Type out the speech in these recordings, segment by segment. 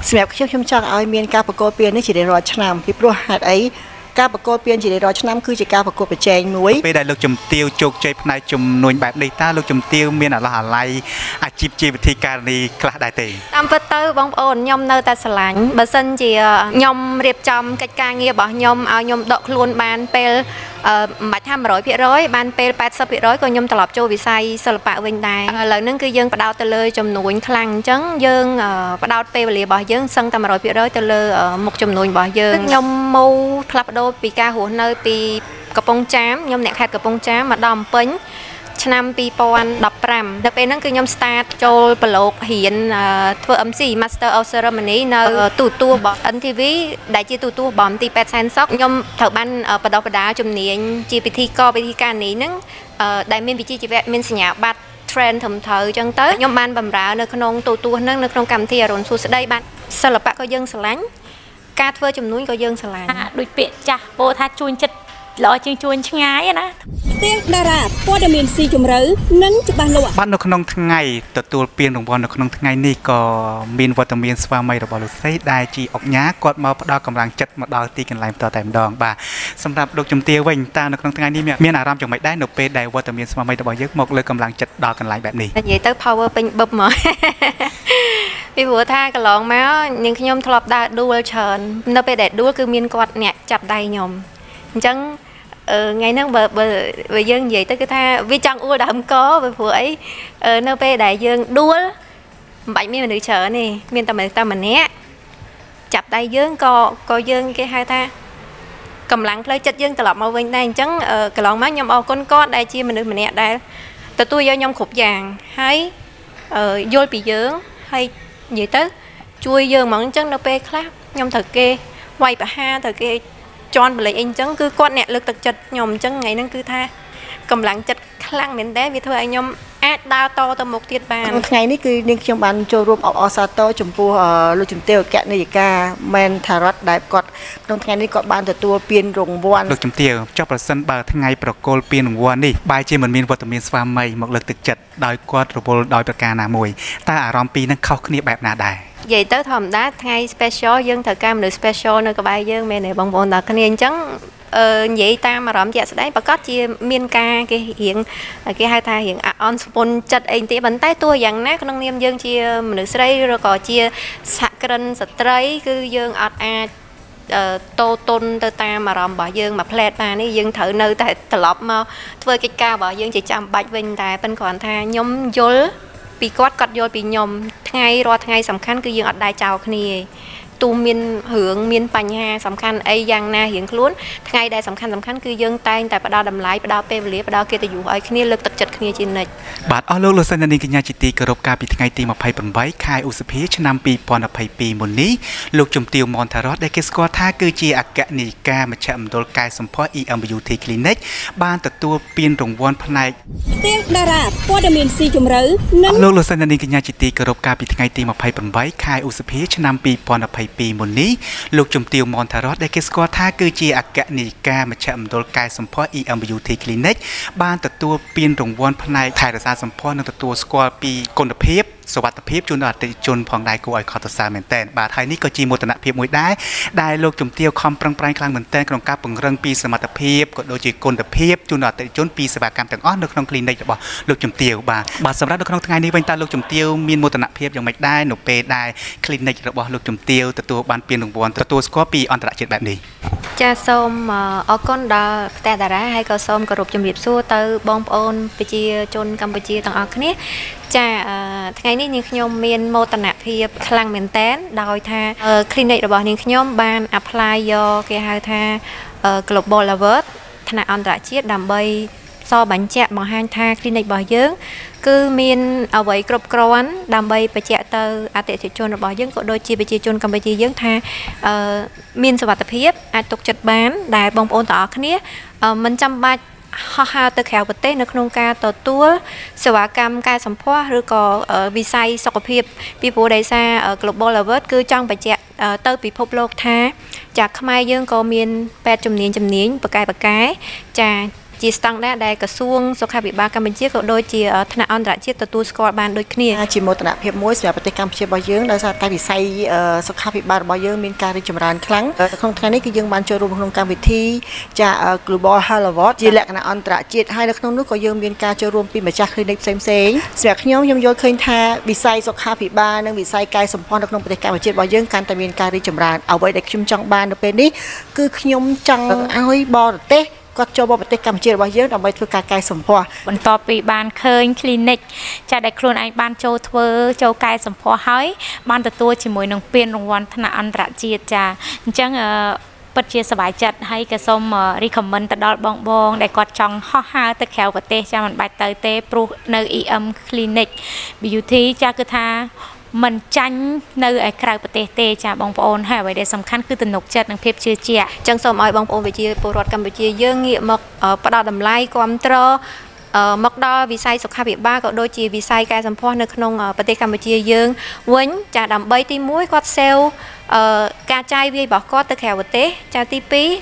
សម្រាប់ខ្ញុំចង់ឲ្យមានការប្រកួតពាននេះជារៀងរាល់ឆ្នាំពីព្រោះហេតុអីការប្រកួតពានជារៀងរាល់ឆ្នាំគឺជាការប្រកួតប្រជែងមួយពេលដែលលោកជំទាវជោគជ័យផ្នែកជំនួញបែបនេះតើលោកជំទាវមានអាឡោះអាល័យអាជីពជាវិធីការនីខ្លះដែរទេតាមពិតទៅបងប្អូនខ្ញុំនៅតែស្រឡាញ់បើសិនជាខ្ញុំរៀបចំកិច្ចការងាររបស់ខ្ញុំឲ្យខ្ញុំដកខ្លួនបានពេលមិនបាច់ថា 100% បានពេល 80% ក៏ខ្ញុំត្រឡប់ចូលវិស័យសិល្បៈវិញដែរឥឡូវហ្នឹងគឺយើងផ្ដោតទៅលើចំនួនខ្លាំងអញ្ចឹងយើងផ្ដោតពេលវេលារបស់យើងសឹងតែ 100% ទៅលើមុខចំនួនរបស់យើងខ្ញុំមកផ្លាស់ប្ដូរពីការរស់នៅពីកំពង់ចាមខ្ញុំអ្នកខេត្តកំពង់ចាមមកដល់ភ្នំពេញឆ្នាំ 2015 ដល់ពេលហ្នឹងគឺខ្ញុំ start ចូលប្រឡូករៀនធ្វើ MC Master of Ceremony នៅទូទួលរបស់ NTV ដែលជាទូទួលរបស់មន្ទីរពេទ្យសែនសុខខ្ញុំត្រូវបានបដិបដាជំនាញជាពិធីករវិធីការនេះហ្នឹងដែលមានវិជ្ជាជីវៈមានសញ្ញាបត្រ trend ត្រឹមត្រូវអញ្ចឹងទៅខ្ញុំបានបម្រើនៅក្នុងទូទួលហ្នឹងនៅក្នុងកម្មវិធីអរុនសួស្ដីបានសិល្បៈក៏យើងស្រឡាញ់ការធ្វើជំនួញក៏យើងស្រឡាញ់ដូចពាក្យចាស់ពោលថាជួញចិត្តល្អជាងជួញឆ្ងាយណាផ្ទះតារាព័ត៌មានស៊ីជម្រៅនិងច្បាស់លាស់បាទនៅក្នុងថ្ងៃទទួលពានរង្វាន់នៅក្នុងថ្ងៃនេះក៏មានវត្តមានស្វាមីរបស់លោកស្រីដែលជាអុកញ៉ាគាត់មកផ្ដល់កម្លាំងចិត្តមកដល់ទីកន្លែងបន្តតែម្ដងបាទសម្រាប់លោកជំទាវវិញតើនៅក្នុងថ្ងៃនេះមានអារម្មណ៍យ៉ាងម៉េចដែរនៅពេលដែលវត្តមានស្វាមីរបស់យើងមកលើកកម្លាំងចិត្តដល់កន្លែងបែបនេះនិយាយទៅ power ពេញបឹបមកពីព្រោះថាកន្លងមកនាងខ្ញុំធ្លាប់ដើរដួលច្រើននៅពេលដែលដួលគឺមានគាត់អ្នកចាប់ដៃខ្ញុំអញ្ចឹងថ្ងៃហ្នឹងបើយើងនិយាយទៅគឺថាវាចង់អួលដើមកព្រោះអីនៅពេលដែលយើងដួលមិនបាច់មានមនុស្សច្រើនទេមានតែមនុស្សតែម្នាក់ចាប់ដៃយើងក៏យើងគេហៅថាកម្លាំងផ្លូវចិត្តយើងត្រឡប់មកវិញដែរអញ្ចឹងកន្លងមកខ្ញុំអរគុណគាត់ដែលជាមនុស្សម្នាក់ដែលទទួលយកខ្ញុំគ្រប់យ៉ាងហើយយល់ពីយើងហើយនិយាយទៅជួយយើងហ្មងអញ្ចឹងនៅពេលខ្លះខ្ញុំត្រូវគេវាយប្រហារត្រូវគេជន់បលិចអីអញ្ចឹងគឺគាត់អ្នកលើកទឹកចិត្តខ្ញុំអញ្ចឹងថ្ងៃហ្នឹងគឺថាកម្លាំងចិត្តខ្លាំងមែនតើវាធ្វើឲ្យខ្ញុំអាចដើរតទៅមុខទៀតបានថ្ងៃនេះគឺនាងខ្ញុំបានចូលរួមអបអរសាទរចំពោះលោកជំទាវអគ្គនាយិកាមែនថារ៉ាត់ដែលគាត់ក្នុងថ្ងៃនេះគាត់បានទទួលពានរង្វាន់លោកជំទាវចុះប្រសិនបើថ្ងៃប្រគល់ពានរង្វាន់នេះបែរជាមិនមានវត្តមានស្វាមីមកលើកទឹកចិត្តដោយគាត់រវល់ដោយប្រការណាមួយតើអារម្មណ៍ពីរនឹងខុសគ្នាបែបណាដែរនិយាយទៅធម្មតាថ្ងៃ special យើងត្រូវការមនុស្ស special នៅក្បែរយើងមែនទេបងប្អូនដល់គ្នាអញ្ចឹងនិយាយតាមអារម្មណ៍ជាក់ស្ដែងប្រកាសជាមានការគេរៀងគេហៅថារៀងអន់ស្ពុនចិត្តអីទេប៉ុន្តែទោះយ៉ាងណាក្នុងនាមយើងជាមនុស្សស្រីឬក៏ជាសហគ្រិនស្ត្រីគឺយើងអត់អាចតូតុនទៅតាមអារម្មណ៍របស់យើងមួយផ្លែតបាននេះយើងត្រូវនៅតែត្រឡប់មកធ្វើកិច្ចការរបស់យើងជាចាំបាច់វិញតែប៉ុន្តែគ្រាន់ថាខ្ញុំយល់ពីគាត់យល់ពីខ្ញុំថ្ងៃរាល់ថ្ងៃសំខាន់គឺយើងអត់ដែរចោលគ្នាទូមានរឿងមានបញ្ហាសំខាន់អីយ៉ាងណារៀងខ្លួនថ្ងៃដែលសំខាន់គឺយើងតែងតែផ្ដល់តម្លៃផ្ដល់ពេលវេលាផ្ដល់កិត្តិយសឲ្យគ្នាលើកទឹកចិត្តគ្នាជានិច្ចបាទអស់លោកលោកស្រីនាងកញ្ញាជាទីគោរពកាលពីថ្ងៃទី28ខែឧសភាឆ្នាំ2022មុននេះលោកជំទាវ មនថារតដែលគេស្គាល់ថាគឺជាអគ្គនាយិកាមជ្ឈមណ្ឌលកែសម្ផស្ស EMBUT Clinic បានទទួលពានរង្វាន់ផ្នែកផ្ទះតារាព័ត៌មានស៊ីជម្រៅនិងលោកលោកស្រីនាងកញ្ញាជាទីគោរពកាលពីថ្ងៃទី28ខែឧសភាឆ្នាំ2022មុននេះលោកជំទាវ មនថារតដែលគេស្គាល់ថាគឺជាអគ្គនាយិកាមជ្ឈមណ្ឌលកែសម្ផស្ស EMBUT Clinic បានទទួលពានរង្វាន់ផ្នែកថែរក្សាសម្ផស្សនិងទទួលស្គាល់ពីគុណភាពសុវត្ថិភាពជូនដល់អតិថិជនផងដែរគួរឲ្យខកទៅសារមែនតើបាទហើយនេះក៏ជាមោទនភាពមួយដែរដែលលោកជំទាវខំប្រឹងប្រែងខ្លាំងមែនតើក្នុងការពង្រឹងពីសមត្ថភាពក៏ដូចជាគុណភាពជូនដល់អតិថិជនពីសេវាកម្មទាំងអស់នៅក្នុង clinic របស់លោកជំទាវបាទសម្រាប់នៅក្នុងថ្ងៃនេះវិញតើលោកជំទាវមានមោទនភាពយ៉ាងម៉េចដែរនៅពេលដែល clinic របស់លោកជំទាវទទួលបានពានរង្វាន់ទទួលស្គាល់ពីអន្តរជាតិបែបនេះចាសសូមអរគុណដល់ផ្ទះតារាហើយក៏សូមគោរពជំរាបសួរទៅបងប្អូនប្រជាជនកម្ពុជាទាំងអស់គ្នាចាថ្ងៃនេះនាងខ្ញុំមានមោទនភាពខ្លាំងមែនតើដោយថា clinic របស់នាងខ្ញុំបាន apply យកគេហៅថា Global Award ថ្នាក់អន្តរជាតិដើម្បីសរបញ្ជាក់បង្ហាញថា clinic របស់យើងគឺមានអ្វីគ្រប់គ្រាន់ដើម្បីបញ្ជាក់ទៅអតិថិជនរបស់យើងក៏ដូចជាប្រជាជនកម្ពុជាយើងថាមានសុវត្ថិភាពអាចទុកចិត្តបានដែលបងប្អូនទាំងអស់គ្នាមិនចាំបាច់ហោះហើរទៅក្រៅប្រទេសនៅក្នុងការទទួលសេវាកម្មកែសម្ផស្សឬក៏វិស័យសុខភាពពីព្រោះដោយសារ Global Award គឺចង់បញ្ជាក់ទៅពិភពលោកថាចាខ្មែរយើងក៏មានពេទ្យជំនាញបកែចាជាស្តង់ដារដែលក្រសួងសុខាភិបាលកម្ពុជាក៏ដូចជាថ្នាក់អន្តរជាតិទទួលស្គាល់បានដូចគ្នាជាមោទនភាពមួយសម្រាប់ប្រទេសកម្ពុជារបស់យើងដោយសារតែវិស័យសុខាភិបាលរបស់យើងមានការរីកចម្រើនខ្លាំងក្នុងថ្ងៃនេះគឺយើងបានចូលរួមក្នុងកម្មវិធីចា Global Health Award ជាលក្ខណៈអន្តរជាតិហើយនៅក្នុងនោះក៏យើងមានការចូលរួមពីម្ចាស់ clinic ផ្សេងៗសម្រាប់ខ្ញុំយល់ឃើញថាវិស័យសុខាភិបាលនិងវិស័យកាយសម្ផស្សនៅក្នុងប្រទេសកម្ពុជារបស់យើងកាន់តែមានការរីកចម្រើនអ្វីដែលខ្ញុំចង់បាននៅពេលនេះគឺខ្ញុំចង់ឲ្យបរទេសគាត់ចូលមកប្រទេសកម្ពុជារបស់យើងដើម្បីធ្វើការកាយសម្ផស្សបន្ទាប់ពីបានឃើញ clinic ចាដែលខ្លួនឯងបានចូលកាយសម្ផស្សហើយបានទទួលជាមួយនឹងពានរង្វាន់ថ្នាក់អន្តរជាតិចាអញ្ចឹងពិតជាសប្បាយចិត្តហើយក៏សូម recommend ទៅដល់បងដែលគាត់ចង់ហោះហើរទៅក្រៅប្រទេសចាមិនបាច់ទៅទេព្រោះនៅ EM Clinic Beauty ចាគឺថាមិនចាញ់នៅឯក្រៅប្រទេសទេចាបងប្អូនហើយអ្វីដែលសំខាន់គឺទំនុកចិត្តនិងភាពជឿជាក់ចឹងសូមឲ្យបងប្អូនប្រជាពលរដ្ឋកម្ពុជាយើងងាកមកផ្ដល់តម្លៃគាំទ្រមកដល់វិស័យសុខាភិបាលក៏ដូចជាវិស័យកែសម្ផស្សនៅក្នុងប្រទេសកម្ពុជាយើងវិញចាដើម្បីទី1គាត់ sale ការចាយវាយរបស់គាត់ទៅក្រៅប្រទេសចាទី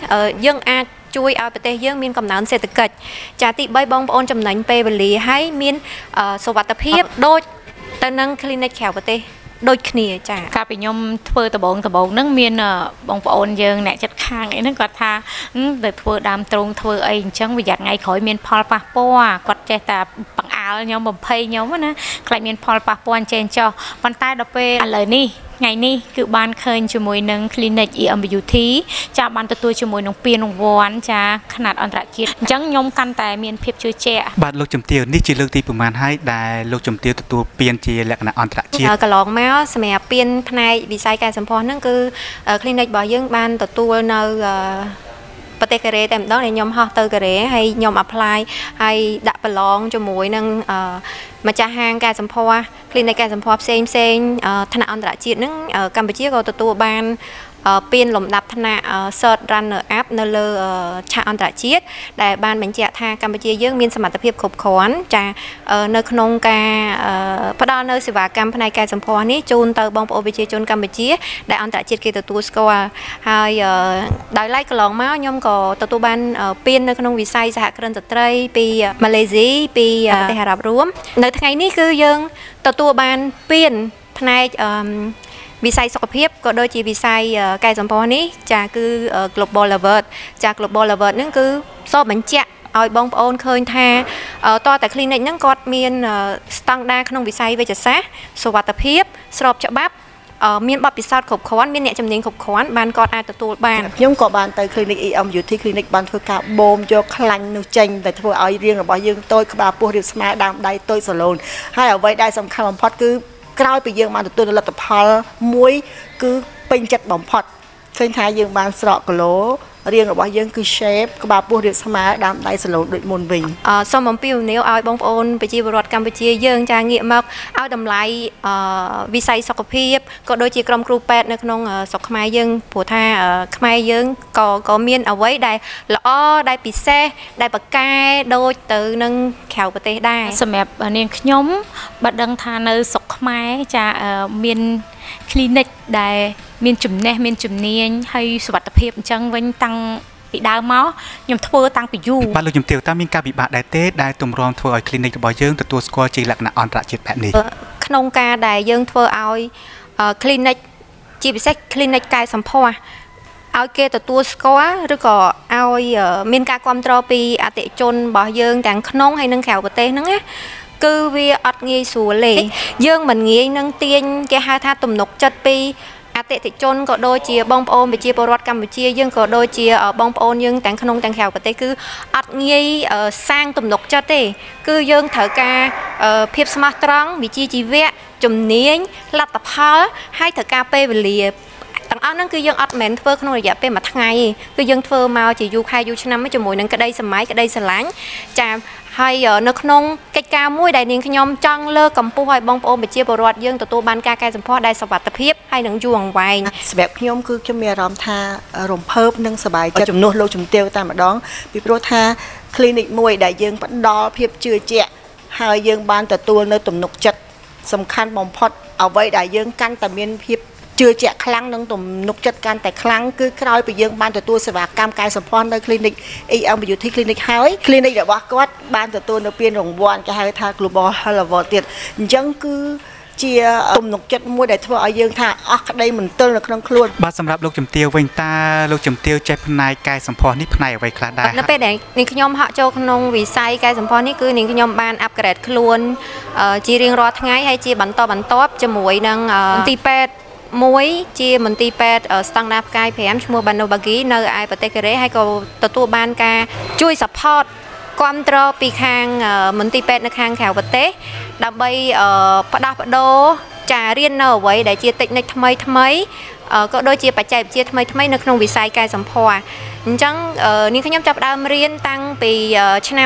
2យើងអាចជួយឲ្យប្រទេសយើងមានកំណើនសេដ្ឋកិច្ចចាទី3បងប្អូនចំណេញពេលវេលាហើយមានសុវត្ថិភាពដូចទៅនឹង clinic ក្រៅប្រទេសដូចគ្នាចាកាលពីខ្ញុំធ្វើដំបងហ្នឹងមានបងប្អូនយើងអ្នកចិត្តខាងអីហ្នឹងគាត់ថាទៅធ្វើដើមទ្រូងធ្វើអីអញ្ចឹងវាថ្ងៃក្រោយមានផលប៉ះពាល់គាត់ចេះតែបង្អើលខ្ញុំបំភ័យខ្ញុំណាខ្លាចមានផលប៉ះពាល់អញ្ចឹងចុះប៉ុន្តែដល់ពេលឥឡូវនេះថ្ងៃនេះគឺបានឃើញជាមួយនឹង clinic EM Beauty ចាបានទទួលជាមួយនឹងពានរង្វាន់ចាຂະຫນាត់អន្តរជាតិអញ្ចឹងខ្ញុំកាន់តែមានភាពជឿជាក់បាទលោកជំទាវនេះជាលើកទីប្រមាណហើយដែលលោកជំទាវទទួលពានជាលក្ខណៈអន្តរជាតិកន្លងមកសម្រាប់ពានផ្នែកវិស័យកែសម្ផស្សហ្នឹងគឺ clinic របស់យើងបានទទួលនៅប្រទេសកូរ៉េតែម្ដងខ្ញុំហោះទៅកូរ៉េហើយខ្ញុំ apply ហើយដាក់ប្រឡងជាមួយនឹងម្ចាស់ហាងកែសម្ផស្ស clinic កែសម្ផស្សផ្សេងថ្នាក់អន្តរជាតិហ្នឹងកម្ពុជាក៏ទទួលបានពានលំដាប់ថ្នាក់ Third Runner Up នៅលើឆាកអន្តរជាតិដែលបានបញ្ជាក់ថាកម្ពុជាយើងមានសមត្ថភាពគ្រប់គ្រាន់ចានៅក្នុងការផ្ដល់នៅសេវាកម្មផ្នែកកែសម្ផស្សនេះជូនទៅបងប្អូនប្រជាជនកម្ពុជាដែលអន្តរជាតិគេទទួលស្គាល់ហើយដោយឡែកកន្លងមកខ្ញុំក៏ទទួលបានពាននៅក្នុងវិស័យសហគ្រិនស្ត្រីពីម៉ាឡេស៊ីពីប្រទេសអារ៉ាប់រួមនៅថ្ងៃនេះគឺយើងទទួលបានពានផ្នែកវិស័យសុខភាពក៏ដូចជាវិស័យកែសម្ផស្សនេះចាគឺ Global Award ចា Global Award ហ្នឹងគឺសបបញ្ជាក់ឲ្យបងប្អូនឃើញថាតើតែ clinic ហ្នឹងគាត់មានស្តង់ដារក្នុងវិស័យវេជ្ជសាស្ត្រសុវត្ថិភាពស្របច្បាប់មានបទពិសោធន៍គ្រប់គ្រាន់មានអ្នកជំនាញគ្រប់គ្រាន់បានគាត់អាចទទួលបានខ្ញុំក៏បានទៅ clinic EM Beauty clinic បានធ្វើការបូមយកខ្លាញ់នោះចេញតែធ្វើឲ្យរាងរបស់យើងតូចក្បាលពោះរាបស្មើដើមដៃតូចសាឡូនហើយអ្វីដែលសំខាន់បំផុតគឺក្រោយពីយើងបានទទួលលទ្ធផលមួយគឺពេញចិត្តបំផុតឃើញថាយើងបានស្រកគីឡូរាងរបស់យើងគឺ shape ក្បាលពោះរាបស្មើដើមដៃសាឡូនដូចមុនវិញសូមអំពាវនាវឲ្យបងប្អូនប្រជាពលរដ្ឋកម្ពុជាយើងចាងាកមកឲ្យតម្លៃវិស័យសុខភាពក៏ដូចជាក្រុមគ្រូពេទ្យនៅក្នុងស្រុកខ្មែរយើងព្រោះថាខ្មែរយើងក៏មានអ្វីដែលល្អដែលពិសេសដែលបកកែដូចទៅនឹងក្រៅប្រទេសដែរសម្រាប់នាងខ្ញុំបើដឹងថានៅស្រុកខ្មែរចាមាន clinic ដែលមានចំណេះមានជំនាញហើយសុវត្ថិភាពអញ្ចឹងវិញតាំងពីដើមមកខ្ញុំធ្វើតាំងពីយូរបាទលោកជំទាវតើមានការពិបាកដែរទេដែលទម្រាំធ្វើឲ្យ clinic របស់យើងទទួលស្គាល់ជាលក្ខណៈអន្តរជាតិបែបនេះក្នុងការដែលយើងធ្វើឲ្យ clinic ជាពិសេស clinic កែសម្ផស្សឲ្យគេទទួលស្គាល់ឬក៏ឲ្យមានការគ្រប់គ្រងពីអតិថិជនរបស់យើងទាំងក្នុងហើយនិងក្រៅប្រទេសហ្នឹងណាគឺវាអត់ងាយស្រួលទេយើងមិនងាយនឹងទាញគេហៅថាទំនុកចិត្តពីអតិថិជនក៏ដូចជាបងប្អូនប្រជាពលរដ្ឋកម្ពុជាយើងក៏ដូចជាបងប្អូនយើងទាំងក្នុងទាំងក្រៅប្រទេសគឺអត់ងាយសាងទំនុកចិត្តទេគឺយើងត្រូវការភាពស្មោះត្រង់វិជ្ជាជីវៈជំនាញលទ្ធផលហើយត្រូវការពេលវេលាទាំងអស់ហ្នឹងគឺយើងអត់មែនធ្វើក្នុងរយៈពេលមួយថ្ងៃទេគឺយើងធ្វើមកជាយូរខែយូរឆ្នាំជាមួយនឹងក្តីសម័យក្តីស្រឡាញ់ចាហើយនៅក្នុងកិច្ចការមួយដែលនាងខ្ញុំចង់លើកកម្ពស់ឲ្យបងប្អូនប្រជាពលរដ្ឋយើងទទួលបានការកែសម្ផស្សដែលសុវត្ថិភាពហើយនឹងយូរអង្វែងសម្រាប់ខ្ញុំគឺខ្ញុំមានអារម្មណ៍ថារំភើបនិងសប្បាយចិត្តជំនួសលោកជំទាវតែម្ដងពីព្រោះថា clinic មួយដែលយើងផ្ដល់ភាពជឿជាក់ហើយយើងបានទទួលនៅទំនុកចិត្តសំខាន់បំផុតអ្វីដែលយើងកាន់តែមានភាពជជឿជាក់ខ្លាំងនឹងទំនុកចិត្តកាន់តែខ្លាំងគឺក្រោយពីយើងបានទទួលសេវាកម្មកាយសម្ផស្សនៅ clinic EM Beauty Clinic ហើយ clinic របស់គាត់បានទទួលនៅពានរង្វាន់គេហៅថា Global Health Award ទៀតអញ្ចឹងគឺជាទំនុកចិត្តមួយដែលធ្វើឲ្យយើងថាអស់ក្តីមន្ទិលនៅក្នុងខ្លួនបាទសម្រាប់លោកជំទាវវិញតើលោកជំទាវចេះផ្នែកកាយសម្ផស្សនេះផ្នែកអ្វីខ្លះដែរនៅពេលដែលនាងខ្ញុំហាក់ចូលក្នុងវិស័យកាយសម្ផស្សនេះគឺនាងខ្ញុំបានអាប់ក្រេតខ្លួនជារៀងរាល់ថ្ងៃហើយជាបន្តជាមួយនឹងមន្ទីរពេទ្យមួយជាមន្ទីរពេទ្យស្តង់ដារផ្កាយ5ឈ្មោះ Banobagi នៅឯប្រទេសកូរ៉េហើយក៏ទទួលបានការជួយ support គាំទ្រពីខាងមន្ទីរពេទ្យនៅខាងក្រៅប្រទេសដើម្បីផ្ដោះប្ដូរចារៀននៅអ្វីដែលជាតិចនិចថ្មីក៏ដូចជាបច្ចេកវិទ្យាថ្មីនៅក្នុងវិស័យកាយសម្ផស្សអញ្ចឹងនាងខ្ញុំចាប់ផ្ដើមរៀនតាំងពីឆ្នាំ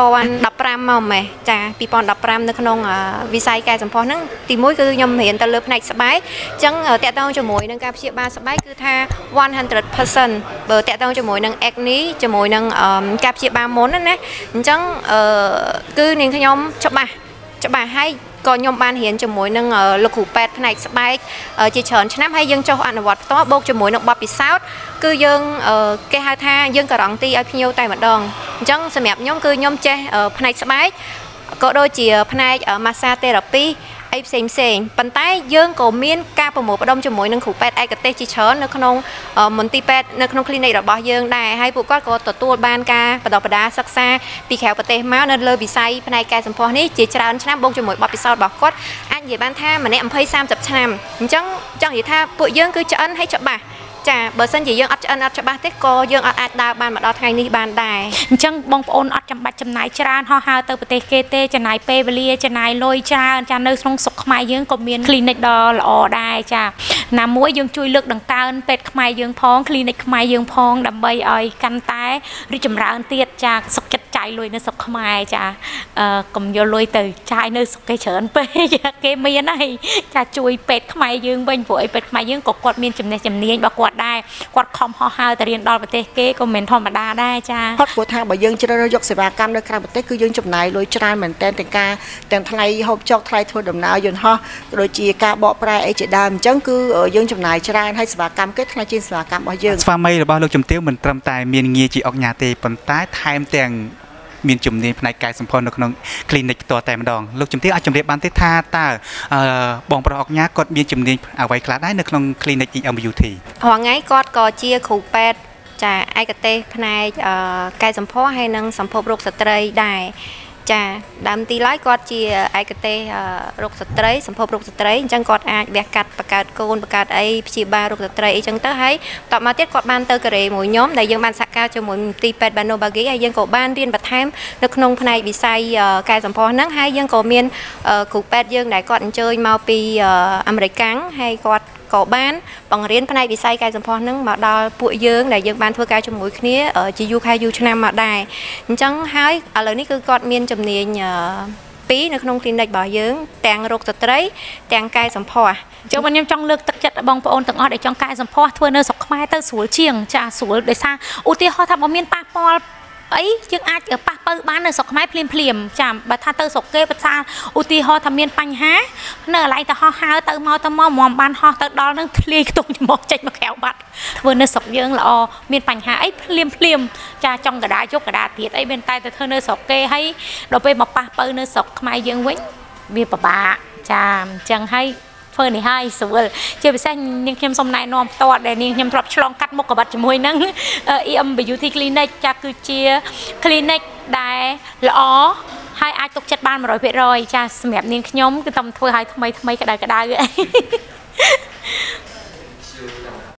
2015មកម៉េះចា2015នៅក្នុងវិស័យកាយសម្ផស្សហ្នឹងទី1គឺខ្ញុំរៀនទៅលើផ្នែកស្បែកអញ្ចឹងតាក់ទងជាមួយនឹងការព្យាបាលស្បែកគឺថា 100% បើតាក់ទងជាមួយនឹង acne ជាមួយនឹងការព្យាបាលមុនណាអញ្ចឹងគឺនាងខ្ញុំច្បាស់ហើយក៏ខ្ញុំបានរៀនជាមួយនឹងលោកគ្រូពេទ្យផ្នែកស្បែកជាច្រើនឆ្នាំហើយយើងចុះអនុវត្តផ្ទាល់បូកជាមួយនឹងបទពិសោធន៍គឺយើងគេហៅថាយើងការ៉ង់ទីឲ្យភ្ញៀវតែម្ដងអញ្ចឹងសម្រាប់ខ្ញុំគឺខ្ញុំចេះផ្នែកស្បែកក៏ដូចជាផ្នែក massage therapy អីផ្សេងប៉ុន្តែយើងក៏មានការប្រមូលផ្ដុំជាមួយនឹងគ្រូពេទ្យឯកទេសជាច្រើននៅក្នុងមន្ទីរពេទ្យនៅក្នុង clinic របស់យើងដែរហើយពួកគាត់ក៏ទទួលបានការបណ្ដុះបណ្ដាលសិក្សាពីក្រៅប្រទេសមកនៅលើវិស័យផ្នែកកាយសម្ផស្សនេះជាច្រើនឆ្នាំបូកជាមួយបទពិសោធន៍របស់គាត់អាចនិយាយបានថាម្នាក់20-30 ឆ្នាំអញ្ចឹងចង់និយាយថាពួកយើងគឺឆ្អិនហើយច្បាស់ចាបើសិនជាយើងអត់ឆ្អិនអត់ច្បាស់ទេក៏យើងអត់អាចដើរបានមកដល់ថ្ងៃនេះបានដែរអញ្ចឹងបងប្អូនអត់ចាំបាច់ចំណាយច្រើនហោះហើរទៅប្រទេសគេទេចំណាយពេលវេលាចំណាយលុយច្រើនចានៅក្នុងស្រុកខ្មែរយើងក៏មាន clinic ដ៏ល្អដែរចាណាមួយយើងជួយលើកដង្កើងពេទ្យខ្មែរយើងផង clinic ខ្មែរយើងផងដើម្បីឲ្យកាន់តែរីកចម្រើនទៀតចាសុខចិត្តចាយលុយនៅស្រុកខ្មែរចាកុំយកលុយទៅចាយនៅស្រុកគេច្រើនពេកគេមានហើយចាជួយពេទ្យខ្មែរយើងវិញព្រោះអីពេទ្យខ្មែរយើងក៏គាត់មានចំណេះជំនាញរបស់គាត់ដែរគាត់ខំហោះហើរទៅរៀនដល់ប្រទេសគេក៏មិនធម្មតាដែរចាគាត់ព្រោះថាបើយើងជ្រើសរើសយកសេវាកម្មនៅក្រៅប្រទេសគឺយើងចំណាយលុយច្រើនមែនទែនទាំងថ្លៃហូបចុកថ្លៃធ្វើដំណើរយន្តហោះដូចជាការបកប្រែអីជាដើមអញ្ចឹងគឺយើងចំណាយច្រើនហើយសេវាកម្មគេថ្លៃជាងសេវាកម្មរបស់យើងស្វាមីរបស់លោកជំទាវមិនត្រឹមតែមានងារជាអង្គការទេប៉ុន្តែថែមទាំងមានជំនាញផ្នែកកាយសម្ផស្សនៅក្នុង clinic ផ្ទាល់តែម្ដងលោកជំទាវអាចជម្រាបបានទេថាតើបងប្រុសអង្គការគាត់មានជំនាញអ្វីខ្លះដែរនៅក្នុង clinic EM Beauty រាល់ថ្ងៃគាត់ក៏ជាគ្រូពេទ្យចាឯកទេសផ្នែកកាយសម្ផស្សហើយនិងសម្ភពរោគស្ត្រីដែរចាដើមទីឡើយគាត់ជាឯកទេសរោគស្ត្រីសម្ភពរោគស្ត្រីអញ្ចឹងគាត់អាចវះកាត់បង្កើតកូនបង្កើតអីព្យាបាលរោគស្ត្រីអីចឹងទៅហើយតបមកទៀតគាត់បានទៅកូរ៉េមួយខ្ញុំដែលយើងបានសហការជាមួយមន្ទីរពេទ្យ Banobagi ហើយយើងក៏បានរៀនបន្ថែមនៅក្នុងផ្នែកវិស័យកាយសម្ផស្សហ្នឹងហើយយើងក៏មានគ្រូពេទ្យយើងដែលគាត់អញ្ជើញមកពីអាមេរិកកាំងហើយគាត់ក៏បានបង្រៀនផ្នែកវិស័យកាយសម្ផស្សហ្នឹងមកដល់ពួកយើងដែលយើងបានធ្វើការជាមួយគ្នាជាយូរខែយូរឆ្នាំមកដែរអញ្ចឹងហើយឥឡូវនេះគឺគាត់មានជំនាញ2នៅក្នុង clinic របស់យើងទាំងរោគស្ត្រីទាំងកាយសម្ផស្សចូលខ្ញុំចង់លើកទឹកចិត្តបងប្អូនទាំងអស់ដែលចង់កាយសម្ផស្សធ្វើនៅស្រុកខ្មែរទៅស្រួលជាងចាស្រួលដោយសារឧទាហរណ៍ថាបើមានប៉ះពាល់អីយើងអាចប៉ះពៅបាននៅស្រុកខ្មែរភ្លាមចាំបើថាទៅស្រុកគេភាសាឧទាហរណ៍ថាមានបញ្ហានៅកន្លែងទៅហោះហើរទៅមកមិនបានហោះទៅដល់នឹងធ្លាយខ្ទង់ច្មោះចេញមកក្រៅបាត់ធ្វើនៅស្រុកយើងល្អមានបញ្ហាអីភ្លាមចាចង់កដាយកកដាទៀតអីមានតែទៅធ្វើនៅស្រុកគេហើយដល់ពេលមកប៉ះពៅនៅស្រុកខ្មែរយើងវិញវាពិបាកចាអញ្ចឹងហើយធ្វើនេះហើយស្រួលជាពិសេសនាងខ្ញុំសូមណែនាំផ្ទាល់ដែលនាងខ្ញុំធ្លាប់ឆ្លងកាត់មុខកបាត់ជាមួយនឹង EM Beauty Clinic ចាគឺជា clinic ដែលល្អហើយអាចទុកចិត្តបាន 100% ចាសម្រាប់នាងខ្ញុំគឺតែធ្វើឲ្យថ្មីក្តៅ